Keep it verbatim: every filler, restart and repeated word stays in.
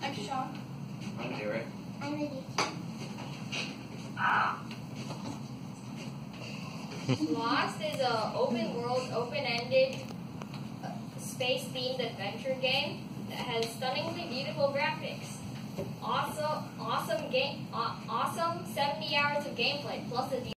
I'm Sean. I'm Derek. I'm Aditi. Lost is a open world, open-ended, uh, space-themed adventure game that has stunningly beautiful graphics. Awesome, awesome game, uh, awesome seventy hours of gameplay plus a